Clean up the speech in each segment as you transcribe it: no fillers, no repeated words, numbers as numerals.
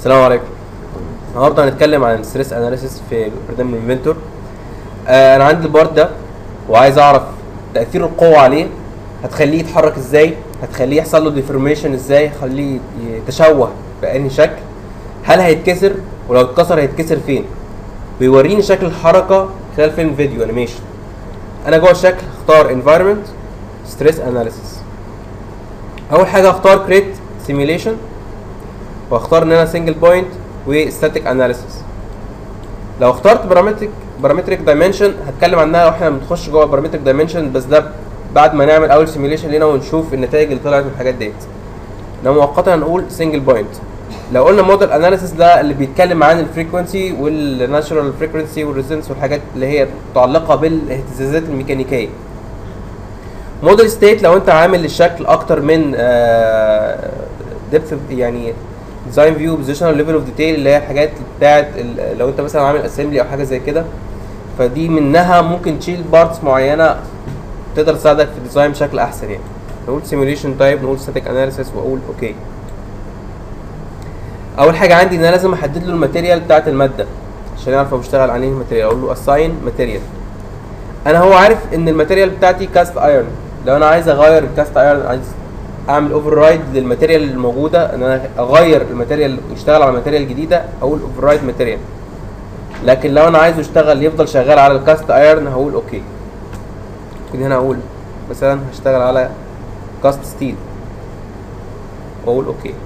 السلام عليكم. النهارده هنتكلم عن ستريس اناليسيس في برنامج انفنتور. انا عندي البارت ده وعايز اعرف تاثير القوه عليه، هتخليه يتحرك ازاي، هتخليه يحصل له ديفورميشن ازاي، هتخليه يتشوه بأنهي شكل، هل هيتكسر، ولو اتكسر هيتكسر فين. بيوريني شكل الحركه خلال فيلم فيديو انيميشن. انا جوه الشكل هختار environment stress analysis. اول حاجه هختار create simulation، واختار ان انا single point وستاتيك اناليسيس. لو اخترت بارامتريك دايمنشن هتكلم عنها واحنا بنخش جوه بارامتريك دايمنشن، بس ده بعد ما نعمل اول سيميوليشن لينا ونشوف النتائج اللي طلعت من الحاجات ديت. لو مؤقتا هنقول سنجل بوينت. لو قلنا موديل اناليسيس ده اللي بيتكلم عن الفريكونسي والناتشورال فريكونسي والريزونانس والحاجات اللي هي متعلقه بالاهتزازات الميكانيكيه. موديل ستيت لو انت عامل الشكل اكتر من ديبث، يعني ديزاين فيو، بوزيشنال ليفل اوف ديتيل، اللي هي الحاجات بتاعت لو انت مثلا عامل اسمبلي او حاجه زي كده، فدي منها ممكن تشيل بارتس معينه تقدر تساعدك في الديزاين بشكل احسن. يعني نقول سيميوليشن تايب، نقول ستاتيك اناليسيس، واقول اوكي. اول حاجه عندي ان انا لازم احدد له الماتيريال بتاعت الماده عشان يعرف هو بيشتغل على انهي ماتيريال. اقول له اساين ماتيريال. انا هو عارف ان الماتيريال بتاعتي كاست ايرون. لو انا عايز اغير الكاست ايرون، عايز اعمل اوفر رايد للماتيريال الموجوده، ان انا اغير الماتيريال يشتغل على ماتيريال جديده، اقول اوفر رايد ماتيريال. لكن لو انا عايزه يفضل شغال على الكاست ايرون هقول اوكي. ممكن هنا اقول مثلا هشتغل على كاست ستيل واقول اوكي.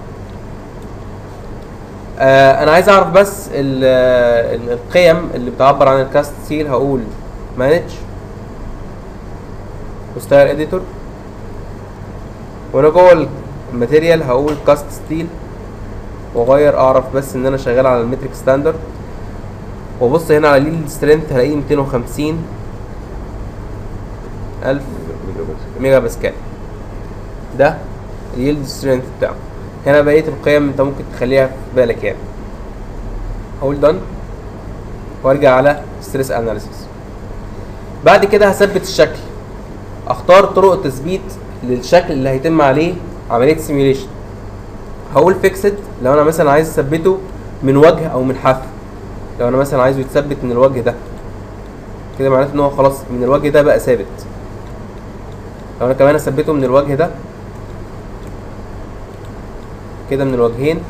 انا عايز اعرف بس القيم اللي بتعبر عن الكاست ستيل. هقول مانج وستايل اديتور، وانا جوه الماتيريال هقول كاست ستيل واغير، اعرف بس ان انا شغال على المتريك ستاندرد. وابص هنا على اليلد سترينث هلاقيه 250,000 ميجا باسكال. ده اليلد سترينث بتاعه. هنا بقيه القيم انت ممكن تخليها في بالك يعني. هقول دان وارجع على ستريس اناليسيس. بعد كده هثبت الشكل، اختار طرق التثبيت للشكل اللي هيتم عليه عمليه سيميوليشن. هقول فيكسد لو انا مثلا عايز اثبته من وجه او من حافه. لو انا مثلا عايزه يتثبت من الوجه ده كده، معناته ان هو خلاص من الوجه ده بقى ثابت. لو انا كمان اثبته من الوجه ده كده، من الوجهين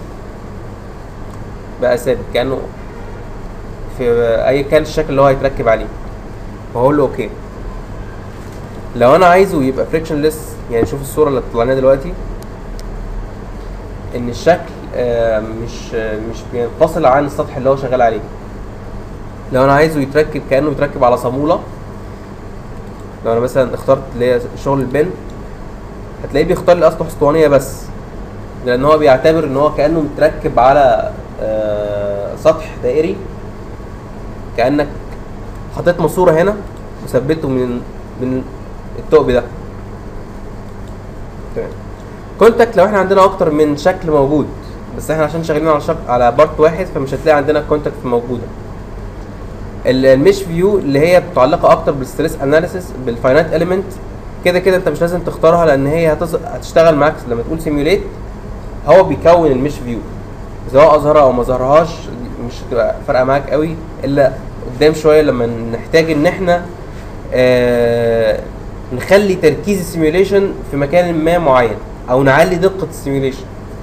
بقى ثابت كانه في اي كان الشكل اللي هو هيتركب عليه، وهقول له اوكي. لو انا عايزه يبقى فريكشنلس، يعني شوف الصوره اللي طلعناها دلوقتي، ان الشكل مش بينفصل عن السطح اللي هو شغال عليه. لو انا عايزه يتركب كانه يتركب على صاموله، لو انا مثلا اخترت اللي هي شغل البن، هتلاقيه بيختار لي اسطح اسطوانيه بس، لان هو بيعتبر ان هو كانه متركب على سطح دائري، كانك حطيت ماسوره هنا وثبته من الثقب ده. تمام. كونتاكت لو احنا عندنا اكتر من شكل موجود، بس احنا عشان شغالين على بارت واحد فمش هتلاقي عندنا كونتاكت موجوده. المش فيو اللي هي متعلقه اكتر بالستريس اناليسيس بالفاينايت اليمنت، كده كده انت مش لازم تختارها، لان هي هتشتغل معاك لما تقول سيميوليت. هو بيكون المش فيو، سواء اظهرها او ما ظهرهاش مش هتبقى فارقه معاك قوي، الا قدام شويه لما نحتاج ان احنا نخلي تركيز السيميوليشن في مكان ما معين، او نعلي دقه السيميوليشن.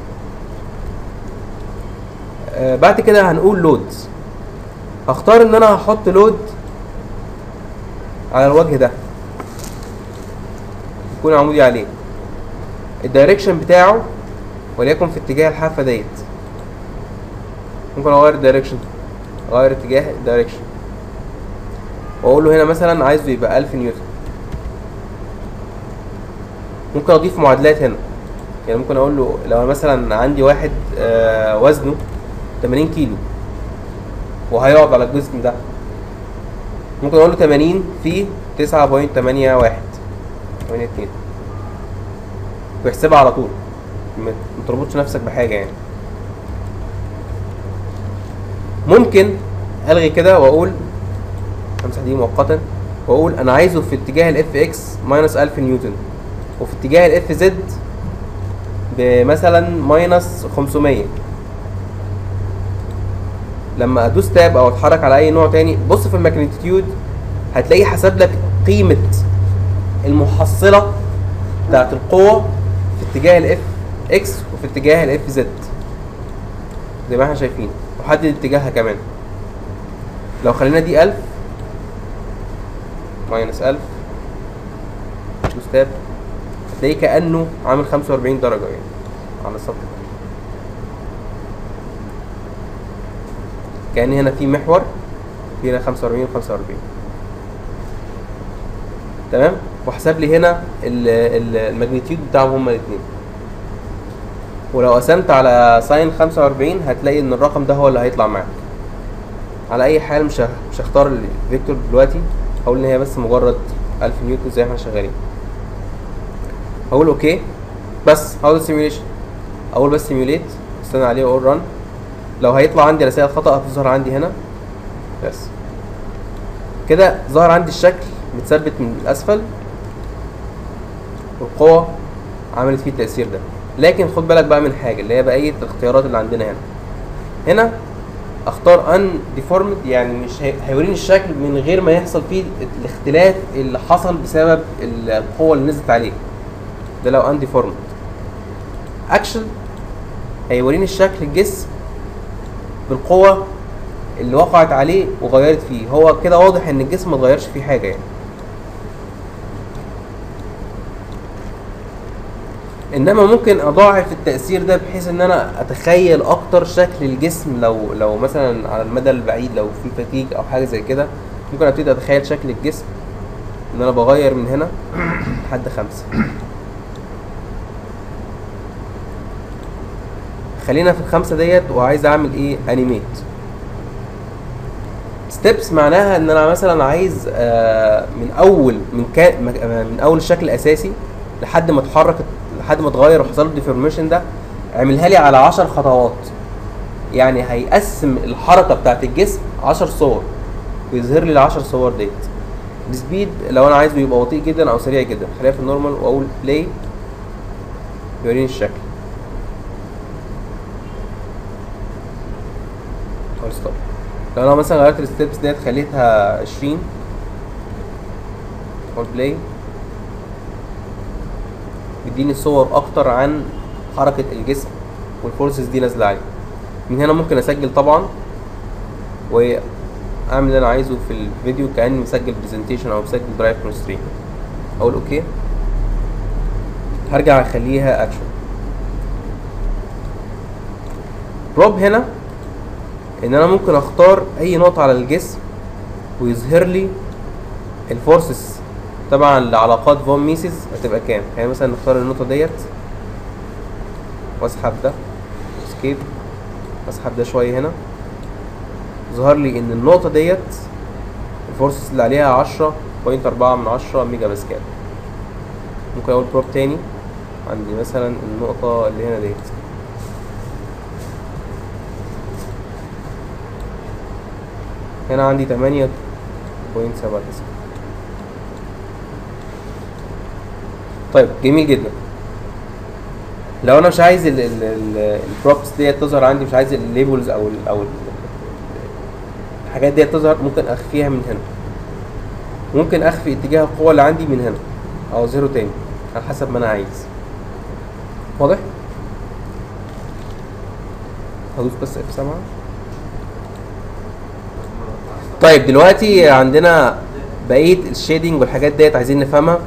بعد كده هنقول لود. هختار ان انا هحط لود على الوجه ده يكون عمودي عليه. الدايركشن بتاعه وليكن في اتجاه الحافه ديت. ممكن اغير الدايركشن، اغير اتجاه الدايركشن، واقول له هنا مثلا عايزه يبقى 1000 نيوتن. ممكن اضيف معادلات هنا، يعني ممكن اقول له لو مثلا عندي واحد وزنه 80 كيلو وهيقعد على الجسم ده، ممكن اقول له 80 في 9.81 82 ويحسبها على طول، ما تربطش نفسك بحاجه يعني. ممكن الغي كده واقول امسح دي مؤقتا، واقول انا عايزه في اتجاه الاف اكس ماينس 1000 نيوتن، وفي اتجاه الاف زد بمثلا ماينس 500. لما ادوس تاب او اتحرك على اي نوع تاني، بص في الماجنتيود هتلاقيه حسب لك قيمه المحصله بتاعت القوه في اتجاه الاف اكس وفي اتجاه الاف زد زي ما احنا شايفين، وحدد اتجاهها كمان. لو خلينا دي 1000 ماينس 1000 دوس تاب هتلاقيه كانه عامل 45 درجه يعني على السطح، كأن هنا في محور، في هنا 45 و45. تمام. وحسب لي هنا الماجنتيود بتاعهم هما الاثنين. ولو قسمت على ساين 45 هتلاقي ان الرقم ده هو اللي هيطلع معاك. على اي حال مش هختار الفيكتور دلوقتي، هقول ان هي بس مجرد 1000 نيوتن زي ما احنا شغالين. هقول اوكي، بس هقول سيميوليشن، اقول بس سيميوليت، استنى عليه واقول ران. لو هيطلع عندي رسائل خطأ هتظهر عندي هنا بس كده. ظهر عندي الشكل متثبت من الاسفل والقوة عملت فيه التأثير ده. لكن خد بالك بقى من حاجة اللي هي بقية الاختيارات اللي عندنا هنا اختار ان ديفورمد، يعني مش هيوريني الشكل من غير ما يحصل فيه الاختلاف اللي حصل بسبب القوة اللي نزلت عليه ده. لو ان ديفورمد اكشن هيوريني الشكل الجسم بالقوة اللي وقعت عليه وغيرت فيه. هو كده واضح ان الجسم ما اتغيرش فيه حاجة يعني. انما ممكن اضاعف التأثير ده بحيث ان انا اتخيل اكتر شكل الجسم. لو مثلا على المدى البعيد لو في فاتيج او حاجة زي كده، ممكن ابتدي اتخيل شكل الجسم ان انا بغير من هنا لحد 5. خلينا في ال5 ديت، وعايز اعمل ايه؟ انيميت ستيبس. معناها ان انا مثلا عايز من اول الشكل الاساسي لحد ما اتحرك، لحد ما اتغير وحصل له ديفورميشن ده، اعملها لي على 10 خطوات. يعني هيقسم الحركه بتاعت الجسم 10 صور ويظهر لي ال10 صور ديت بسبيد. لو انا عايزه يبقى بطيء جدا او سريع جدا، خليها في النورمال واقول بلاي يوريني الشكل. ستوب. لو انا مثلا غيرت الستبس ديت خليتها 20 اقول بلاي، بيديني صور اكتر عن حركه الجسم والفورسز دي نازله عليه. من هنا ممكن اسجل طبعا واعمل اللي انا عايزه في الفيديو كاني مسجل برزنتيشن او مسجل درايف كونسترين. اقول اوكي، هرجع اخليها اكشن. بروب هنا ان انا ممكن اختار اي نقطه على الجسم ويظهر لي الفورسز طبعا لعلاقات فون ميسيس هتبقى كام. يعني مثلا نختار النقطه ديت واسحب ده اسكيب، اسحب ده شويه هنا، ظهر لي ان النقطه ديت الفورسز اللي عليها 10.4 ميجا باسكال. ممكن اقول بروب تاني عندي مثلا النقطه اللي هنا ديت، هنا عندي 8.7. طيب جميل جدا. لو انا مش عايز البروبس ديت تظهر عندي، مش عايز الليبلز او الحاجات ديت تظهر، ممكن اخفيها من هنا. ممكن اخفي اتجاه القوة اللي عندي من هنا او اظهره تاني على حسب ما انا عايز. واضح؟ هدوس بس F7. طيب دلوقتي عندنا بقيه الشيدنج والحاجات ديت عايزين نفهمها.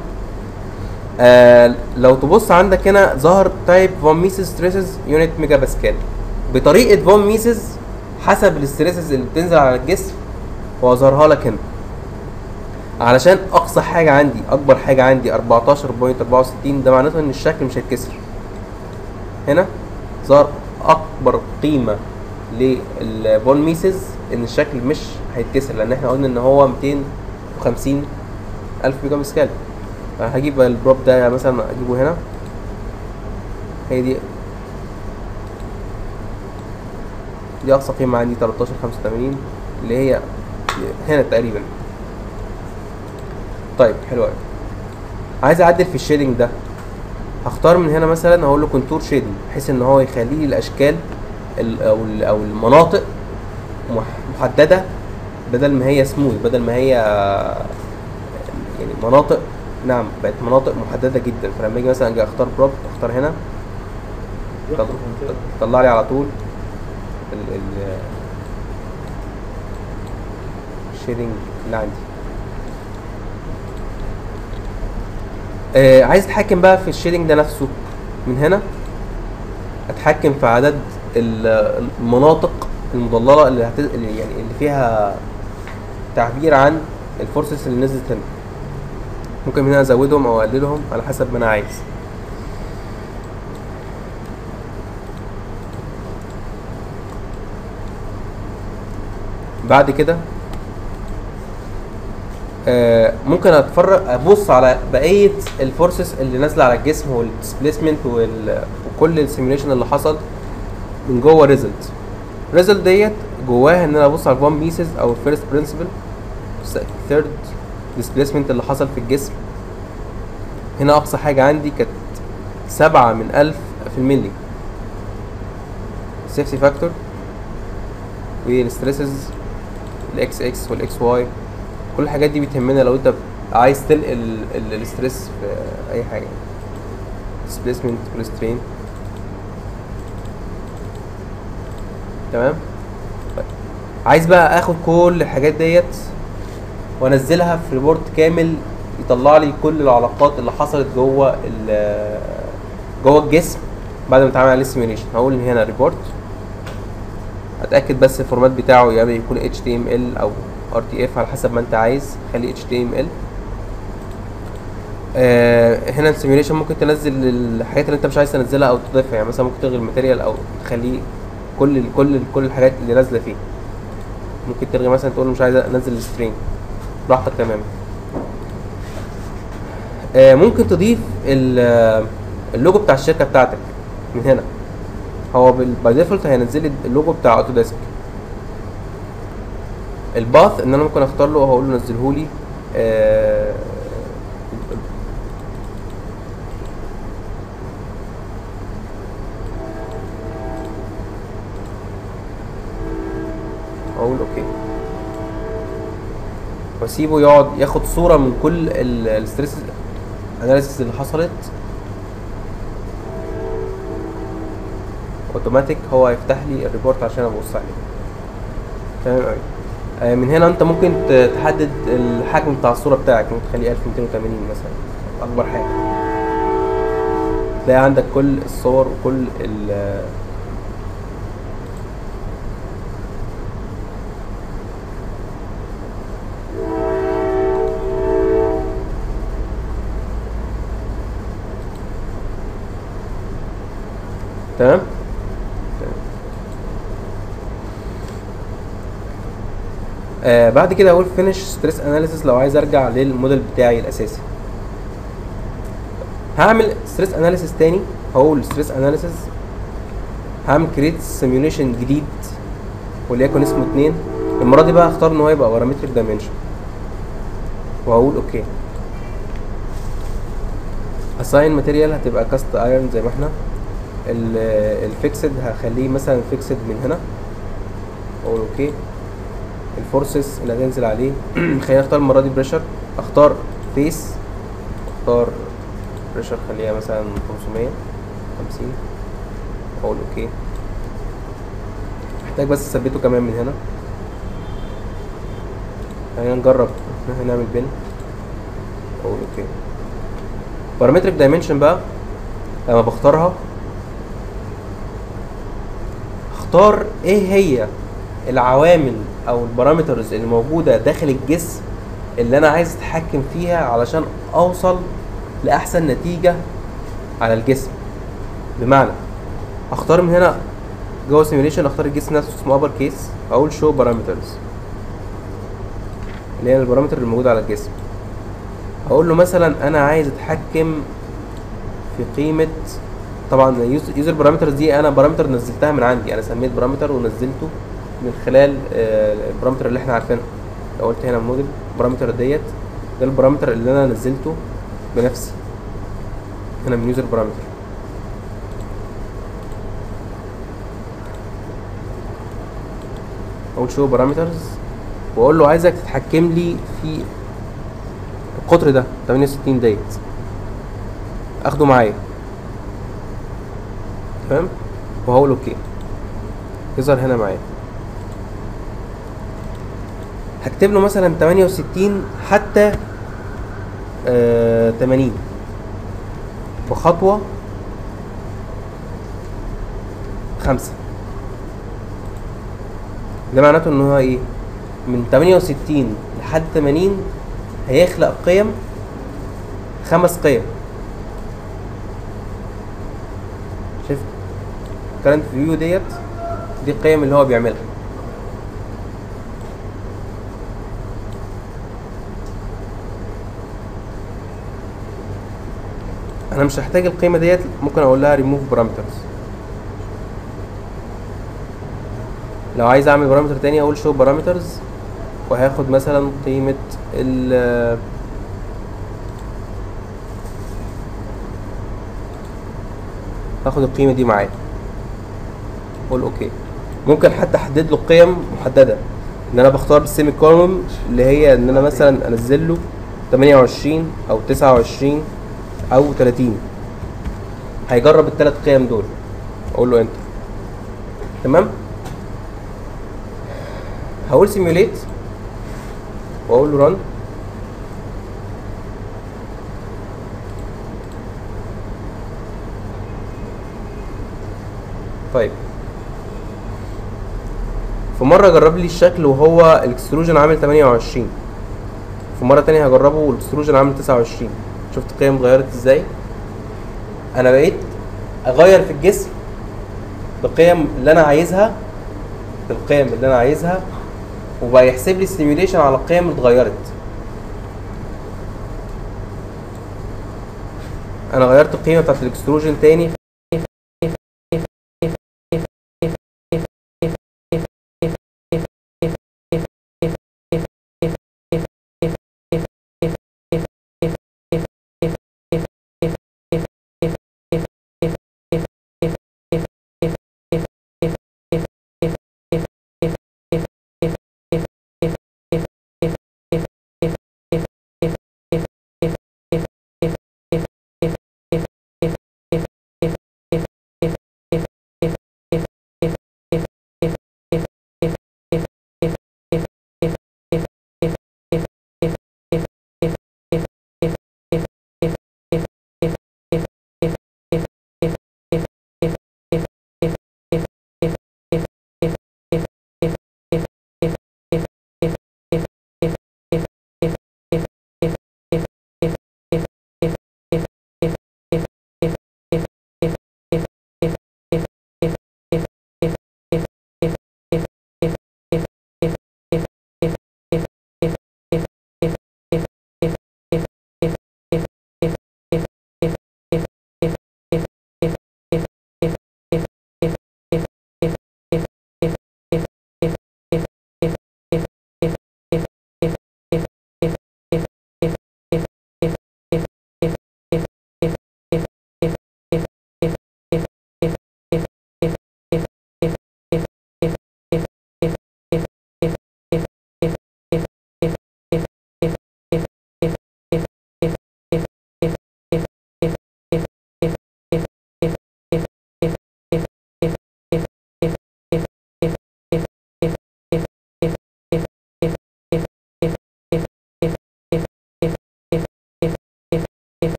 لو تبص عندك هنا ظهر تايب فون ميسيس ستريسز يونت ميجا باسكال. بطريقه فون ميسيس حسب الستريسز اللي بتنزل على الجسم واظهرها لك هنا، علشان اقصى حاجه عندي اكبر حاجه عندي 14.64. ده معناته ان الشكل مش هيتكسر. هنا ظهر اكبر قيمه للفون ميسيس ان الشكل مش هيتكسر، لان احنا قلنا ان هو 250 الف ميجا باسكال. هجيب البروب ده مثلا اجيبه هنا، هي دي اقصى قيمه عندي 13.85 اللي هي هنا تقريبا. طيب حلو قوي. عايز اعدل في الشيدنج ده، هختار من هنا مثلا هقول له كونتور شيدنج بحيث ان هو يخلي لي الاشكال او المناطق محدده بدل ما هي سموث، بدل ما هي يعني مناطق. نعم بقت مناطق محدده جدا. فلما اجي مثلا اجي اختار بروب، اختار هنا طلع لي على طول الشيدنج اللي عندي. عايز اتحكم بقى في الشيدنج ده نفسه. من هنا اتحكم في عدد المناطق المضلله اللي يعني اللي فيها تعبير عن الفورسز اللي نزلت هنا. ممكن من هنا ازودهم او اقللهم على حسب ما انا عايز. بعد كده ممكن ابص على بقيه الفورسز اللي نازله على الجسم والديسبيسمنت وكل السيميوليشن اللي حصل من جوه ريزلت. ريزلت ديت جواها ان انا ابص على الفون بيسز او الفيرست برنسبل، ثيرد ديسبيسمنت اللي حصل في الجسم. هنا اقصى حاجه عندي كانت 7 من 1000 في الملي. سيفتي فاكتور والستريسز الاكس اكس والاكس واي، كل الحاجات دي بتهمنا لو انت عايز تنقل الاستريس في اي حاجه. ديسبيسمنت والسترين. تمام. طيب. عايز بقى اخد كل الحاجات ديت وانزلها في ريبورت كامل يطلع لي كل العلاقات اللي حصلت جوه الجسم بعد ما اتعمل عليه سيميوليشن. هقول هنا ريبورت، اتاكد بس الفورمات بتاعه يعني يكون HTML او RTF على حسب ما انت عايز. خلي HTML. هنا السيميوليشن ممكن تنزل الحاجات اللي انت مش عايز تنزلها او تضيفها، يعني مثلا ممكن تلغي الماتيريال او تخليه كل الحاجات اللي نازله فيه. ممكن تلغي مثلا تقول مش عايز انزل السترينج، براحتك تماما. ممكن تضيف اللوجو بتاع الشركه بتاعتك من هنا. هو باي ديفولت هينزل لي اللوجو بتاع اوتوديسك. الباث ان انا ممكن اختار له وهقول له نزله لي اقول اوكي واسيبه يقعد ياخد صوره من كل الستريس اناليسيس اللي حصلت اوتوماتيك. هو هيفتح لي الريبورت عشان ابص عليه. تمام قوي. من هنا انت ممكن تحدد الحجم بتاع الصوره بتاعك، ممكن تخليه 1280 مثلا اكبر حاجه. تلاقي عندك كل الصور وكل تمام. بعد كده هقول فينيش ستريس اناليسيس لو عايز ارجع للموديل بتاعي الاساسي. هعمل ستريس اناليسيس تاني. هقول ستريس اناليسيس، هعمل كريت سيميوليشن جديد وليكن اسمه 2. المره دي بقى هختار ان هو يبقى بارامتريك دايمنشن وهقول اوكي. اساين ماتيريال هتبقى كاست ايرون زي ما احنا. الفيكسد هخليه مثلا فيكسد من هنا اقول اوكي. الفورسز اللي هتنزل عليه خلينا نختار المره دي بريشر. اختار فيس، اختار بريشر خليها مثلا 550 اقول اوكي. محتاج بس اثبته كمان من هنا. خلينا نجرب ان احنا نعمل بين اقول اوكي. بارامتريك دايمنشن بقى لما بختارها اختار ايه هي العوامل او البارامترز اللي موجوده داخل الجسم اللي انا عايز اتحكم فيها علشان اوصل لاحسن نتيجه على الجسم. بمعنى اختار من هنا جوه سيميوليشن، اختار الجسم نفسه اسمه ابر كيس، اقول شو بارامترز اللي هي البارامتر اللي موجوده على الجسم. اقول له مثلا انا عايز اتحكم في قيمه، طبعا يوزر بارامترز دي انا بارامتر نزلتها من عندي، انا سميت بارامتر ونزلته من خلال البارامتر اللي احنا عارفينها. لو قلت هنا موديل بارامتر ديت ده البارامتر اللي انا نزلته بنفسي هنا من يوزر بارامتر. اقول شو بارامترز واقول له عايزك تتحكم لي في القطر ده 68 ديت، اخده معايا تمام، وهقول اوكي يظهر هنا معايا. هكتب له مثلا 68 حتى 80 وخطوة 5. ده معناته ان هو ايه؟ من 68 لحد 80 هيخلق قيم 5 قيم. شايف current view ديت؟ دي القيم اللي هو بيعملها. انا مش هحتاج القيمه ديت، ممكن اقول لها remove parameters. لو عايز اعمل بارامتر تاني اقول show parameters وهاخد مثلا قيمه ال هاخد القيمه دي معايا اقول اوكي. ممكن حتى احدد له قيم محدده، ان انا بختار بالسيمي كولوم اللي هي ان انا مثلا انزل له 28 او 29 او 30. هيجرب الثلاث قيم دول، اقول له انتر. تمام. هقول سيميوليت واقول له ران. طيب في مره جرب لي الشكل وهو الاكستروجن عامل 28، في مره تانية هجربه والاكستروجن عامل 29. شفت القيم اتغيرت ازاي؟ انا بقيت اغير في الجسم بالقيم اللي انا عايزها، وبقى يحسب لي السيميوليشن على القيم اللي اتغيرت. انا غيرت القيمه بتاعت الاكستروجن تاني